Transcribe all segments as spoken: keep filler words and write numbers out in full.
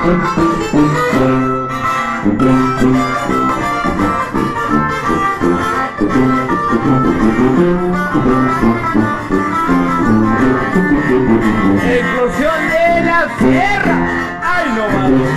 Explosión de la sierra. ¡Ay, no mames!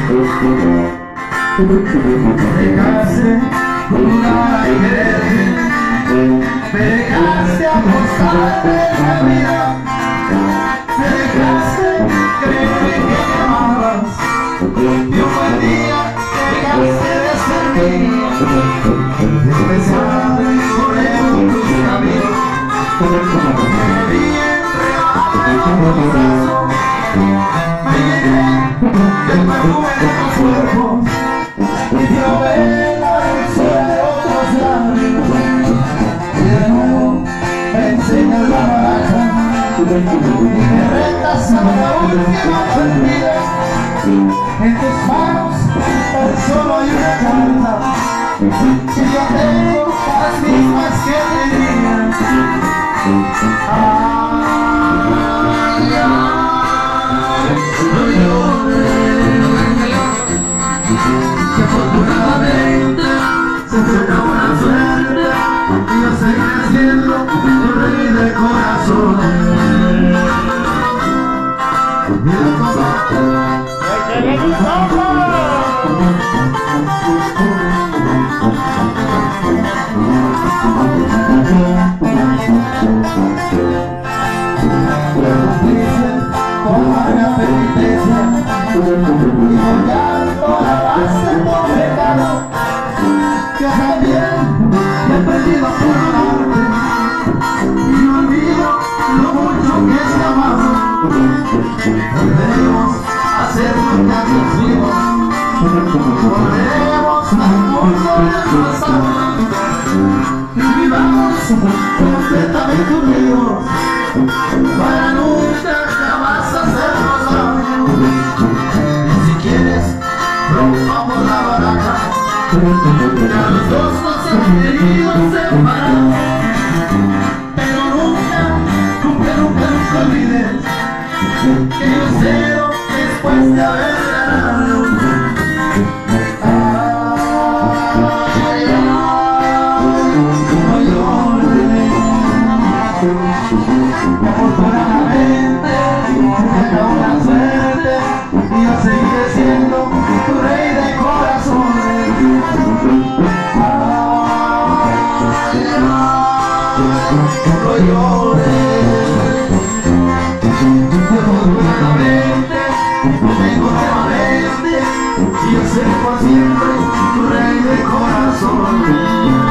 Dejaste jugar y quererme, me dejaste apostarme la vida, me dejaste creer que me amabas, y un buen día dejaste de ser mía. Empezar por tus caminos, me vi enredado en tus brazos, me llené del perfume de tus cuerpos y probé la dulzura de otros labios, y de nuevo me enseñas la baraja y me retas a la última partida. En tus manos tan solo hay una carta y yo tengo las mismas que tenía. Ay, ay, no llores, que afortunadamente se fue una buena suerte y yo seguiré siendo tu rey de corazón. Mira cómo toma la penitencia y colgando la base por pecado, que también he perdido por amarte y olvido lo mucho que te amaba. Volveremos a ser lo que antes fuimos, volveremos al mundo del pasado y vivamos completamente unidos para nunca jamás hacernos daño. Y si quieres, rompamos la baraja, que a los dos nos han querido separar, pero nunca, nunca, nunca, nunca olvides que yo cedo después de haber ganado. Ay, ay, no llores. Afortunadamente tengo una suerte y yo seguiré siendo tu rey de corazones. Ay, ay, no llores. Afortunadamente tengo nuevamente y yo seré por siempre tu rey de corazones.